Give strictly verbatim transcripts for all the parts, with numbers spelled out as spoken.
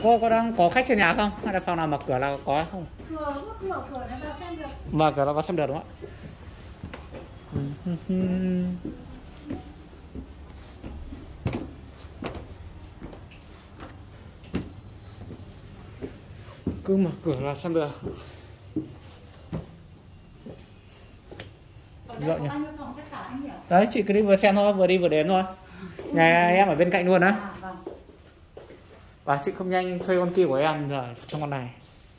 cô có đang có khách trên nhà không? Hay là phòng nào mở cửa là có không? Cửa, cửa, cửa nó vào xem được. Mở cửa nó vào xem được đúng không ạ? Cứ mở cửa là xem được. Rộng nhỉ? Đấy, chị cứ đi vừa xem thôi, vừa đi vừa đến thôi. Nhà em ở bên cạnh luôn á. Và chị không nhanh thuê con kia của em rồi trong con này.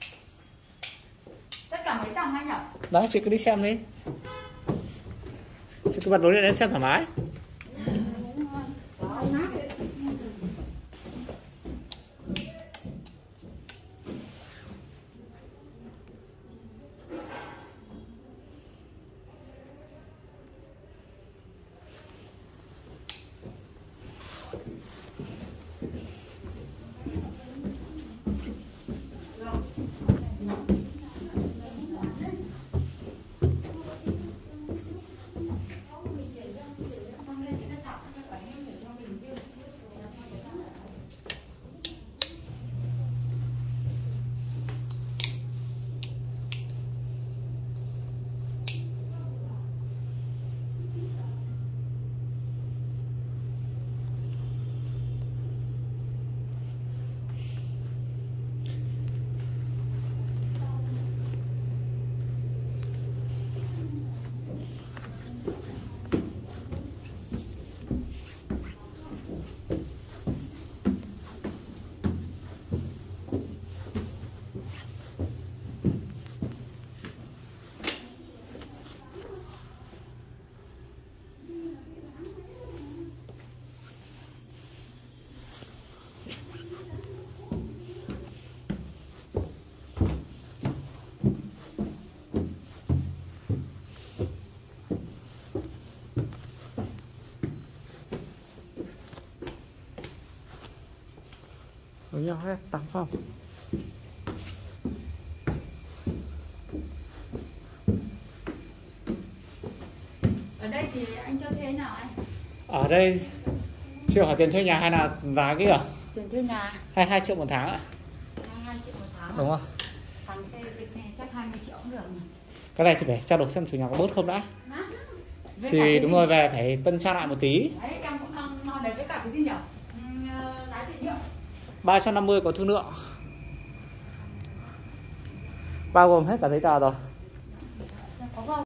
Tất cả mấy tầng anh nhỉ? Đấy, chị cứ đi xem đi. Chị cứ bật lối lên xem thoải mái. Với nhau hết tám phòng. Ở đây thì anh cho thuê nào anh? Ở đây chưa hỏi tiền thuê nhà hay là giá kia à? Tiền thuê nhà hai mươi hai triệu một tháng ạ. hai mươi hai triệu một tháng. Đúng không? Thằng xe dịch này chắc hai mươi triệu cũng được nhỉ? Cái này thì phải trao đổi xem chủ nhà có bớt không đã. Với Thì đúng rồi, về phải tân trang lại một tí. Đấy, em cũng đang nói đấy với cả cái gì nhỉ? Ừ, giá trị nhỉ? Ba trăm năm mươi có thương lượng. Bao gồm hết cả giấy tờ rồi.